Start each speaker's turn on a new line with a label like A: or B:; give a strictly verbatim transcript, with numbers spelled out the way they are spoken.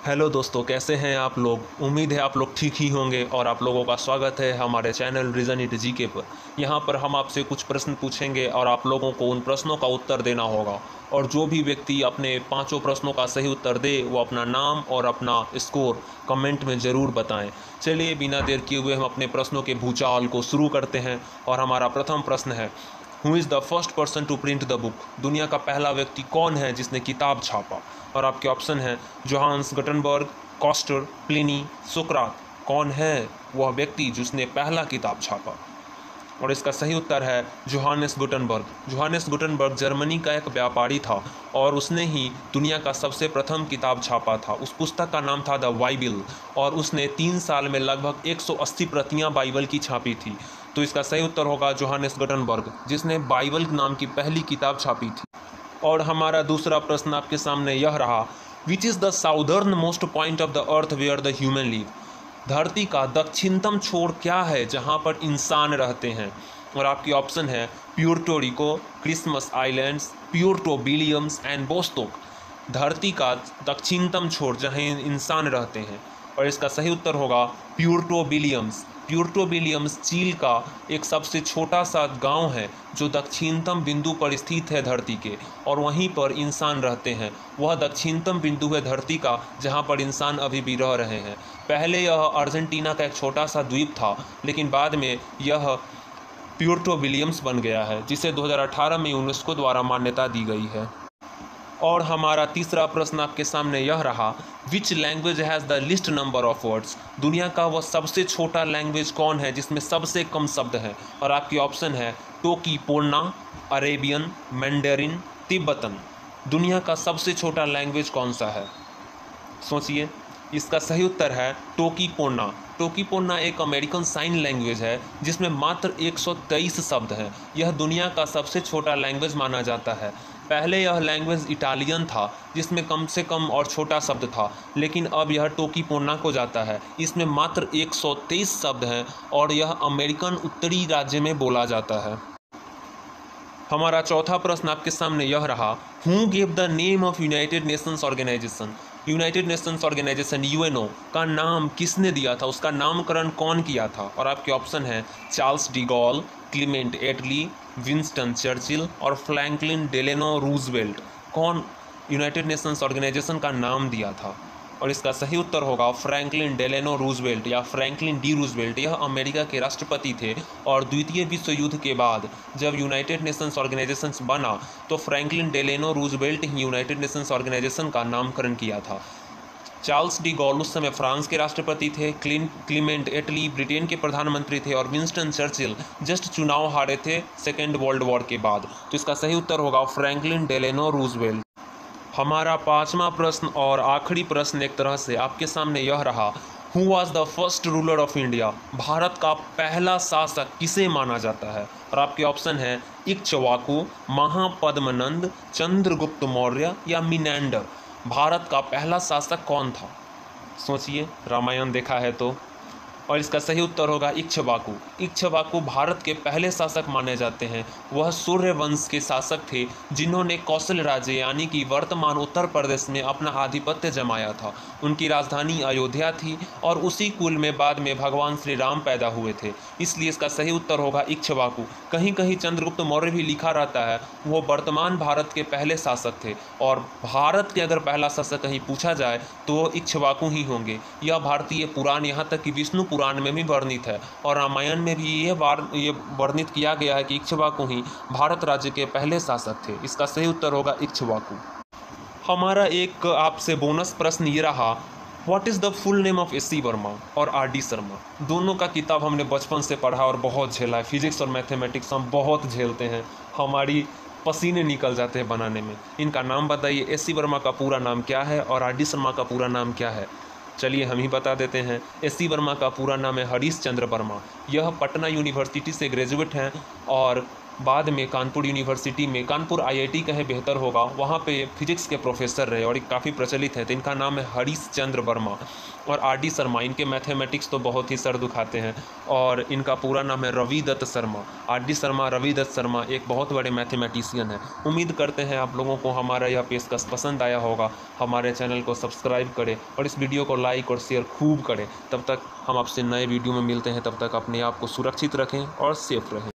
A: Hello दोस्तों, कैसे हैं आप लोग। उम्मीद है आप लोग ठीक ही होंगे और आप लोगों का स्वागत है हमारे चैनल रीज़न इट जीके पर। यहाँ पर हम आपसे कुछ प्रश्न पूछेंगे और आप लोगों को उन प्रश्नों का उत्तर देना होगा। और जो भी व्यक्ति अपने पांचों प्रश्नों का सही उत्तर दे वो अपना नाम और अपना स्कोर कमेंट में ज़रूर बताएं। चलिए बिना देर किए हुए हम अपने प्रश्नों के भूचाल को शुरू करते हैं। और हमारा प्रथम प्रश्न है, who is the first person to print the book. दुनिया का पहला व्यक्ति कौन है जिसने किताब छापा। और आपके ऑप्शन हैं जोहान्स गुटेनबर्ग, कॉस्टर, प्लिनी, सुकरात। कौन है वह व्यक्ति जिसने पहला किताब छापा। और इसका सही उत्तर है Johannes Gutenberg. Johannes Gutenberg Germany का एक व्यापारी था और उसने ही दुनिया का सबसे प्रथम किताब छापा था। उस पुस्तक का नाम था द बाइबिल और उसने तीन साल में लगभग एक सौ अस्सी प्रतियाँ बाइबल की छापी थी। तो इसका सही उत्तर होगा जोहान्स गुटेनबर्ग, जिसने बाइबल नाम की पहली किताब छापी थी। और हमारा दूसरा प्रश्न आपके सामने यह रहा, which is the southern most point of the earth where the human live. धरती का दक्षिणतम छोर क्या है जहाँ पर इंसान रहते हैं। और आपकी ऑप्शन है Puerto Rico, Christmas Islands, Puerto Williams and Bostok. धरती का दक्षिणतम छोर जहाँ इंसान रहते हैं। और इसका सही उत्तर होगा प्यूर्टो विलियम्स। प्यूर्टो विलियम्स चील का एक सबसे छोटा सा गांव है जो दक्षिणतम बिंदु पर स्थित है धरती के, और वहीं पर इंसान रहते हैं। वह दक्षिणतम बिंदु है धरती का जहां पर इंसान अभी भी रह रहे हैं। पहले यह अर्जेंटीना का एक छोटा सा द्वीप था, लेकिन बाद में यह प्यूर्टो विलियम्स बन गया है, जिसे दो हज़ार अठारह में यूनेस्को द्वारा मान्यता दी गई है। और हमारा तीसरा प्रश्न आपके सामने यह रहा, which language has the least number of words. दुनिया का वह सबसे छोटा लैंग्वेज कौन है जिसमें सबसे कम शब्द हैं। और आपकी ऑप्शन है टोकी पोना, अरेबियन, मैंडेरिन, तिब्बतन। दुनिया का सबसे छोटा लैंग्वेज कौन सा है, सोचिए। इसका सही उत्तर है टोकी पोना। टोकी पोना एक अमेरिकन साइन लैंग्वेज है जिसमें मात्र एक सौ तेईस शब्द हैं। यह दुनिया का सबसे छोटा लैंग्वेज माना जाता है। पहले यह लैंग्वेज इटालियन था जिसमें कम से कम और छोटा शब्द था, लेकिन अब यह टोकी पोना को जाता है। इसमें मात्र एक सौ तेईस शब्द हैं और यह अमेरिकन उत्तरी राज्य में बोला जाता है। हमारा चौथा प्रश्न आपके सामने यह रहा, who gave the name of United Nations Organisation. United Nations Organisation UNO का नाम किसने दिया था, उसका नामकरण कौन किया था। और आपके ऑप्शन है Charles de Gaulle, Clement Attlee, Winston Churchill और फ्रैंकलिन डेलेनो रूजवेल्ट। कौन यूनाइटेड नेशंस ऑर्गेनाइजेशन का नाम दिया था। और इसका सही उत्तर होगा फ्रैंकलिन डेलेनो रूजवेल्ट या फ्रैंकलिन डी रूजवेल्ट। यह अमेरिका के राष्ट्रपति थे और द्वितीय विश्व युद्ध के बाद जब यूनाइटेड नेशंस ऑर्गेनाइजेशन बना तो फ्रैंकलिन डेलेनो रूजवेल्ट ही यूनाइटेड नेशंस ऑर्गेनाइजेशन का नामकरण किया था। चार्ल्स डी गॉल उस समय फ्रांस के राष्ट्रपति थे, क्लिन क्लीमेंट एटली ब्रिटेन के प्रधानमंत्री थे और विंस्टन चर्चिल जस्ट चुनाव हारे थे सेकेंड वर्ल्ड वॉर के बाद। तो इसका सही उत्तर होगा फ्रैंकलिन डेलेनो रूजवेल्ट। हमारा पांचवा प्रश्न और आखिरी प्रश्न एक तरह से आपके सामने यह रहा, who was the first ruler of India. Bharat का पहला शासक किसे माना जाता है। और आपके ऑप्शन है इक्ष्वाकु, महापद्मनंद, चंद्रगुप्त मौर्य या मिनेंडर। भारत का पहला शासक कौन था, सोचिए। रामायण देखा है तो। और इसका सही उत्तर होगा इक्ष्वाकु। इक्ष्वाकु भारत के पहले शासक माने जाते हैं। वह सूर्य वंश के शासक थे जिन्होंने कौशल राज्य यानी कि वर्तमान उत्तर प्रदेश में अपना आधिपत्य जमाया था। उनकी राजधानी अयोध्या थी और उसी कुल में बाद में भगवान श्री राम पैदा हुए थे, इसलिए इसका सही उत्तर होगा इक्ष्वाकु। कहीं कहीं चंद्रगुप्त मौर्य भी लिखा रहता है, वो वर्तमान भारत के पहले शासक थे। और भारत के अगर पहला शासक कहीं पूछा जाए तो वो इक्ष्वाकु ही होंगे। यह भारतीय पुराण, यहाँ तक कि विष्णु पुराण में भी वर्णित है और रामायण में भी ये वार ये वर्णित किया गया है कि इक्ष्वाकु ही भारत राज्य के पहले शासक थे। इसका सही उत्तर होगा इक्ष्वाकु। हमारा एक आपसे बोनस प्रश्न ये रहा, what is the full name of S C Verma और आर डी शर्मा। दोनों का किताब हमने बचपन से पढ़ा और बहुत झेला है। फिजिक्स और मैथमेटिक्स हम बहुत झेलते हैं, हमारी पसीने निकल जाते हैं बनाने में। इनका नाम बताइए, एस सी वर्मा का पूरा नाम क्या है और आर डी शर्मा का पूरा नाम क्या है। चलिए हम ही बता देते हैं। एस सी वर्मा का पूरा नाम है हरीश चंद्र वर्मा। यह पटना यूनिवर्सिटी से ग्रेजुएट हैं और बाद में कानपुर यूनिवर्सिटी में, कानपुर आईआईटी कहे बेहतर होगा, वहाँ पे फिजिक्स के प्रोफेसर रहे और एक काफ़ी प्रचलित है। तो इनका नाम है हरीश चंद्र वर्मा और आर डी शर्मा। इनके मैथमेटिक्स तो बहुत ही सर दुखाते हैं और इनका पूरा नाम है रवि दत्त शर्मा। आर डी शर्मा, रवि दत्त शर्मा एक बहुत बड़े मैथमेटिशियन हैं। उम्मीद करते हैं आप लोगों को हमारा यह पेशकश पसंद आया होगा। हमारे चैनल को सब्सक्राइब करें और इस वीडियो को लाइक और शेयर खूब करें। तब तक हम आपसे नए वीडियो में मिलते हैं। तब तक अपने आप को सुरक्षित रखें और सेफ रहें।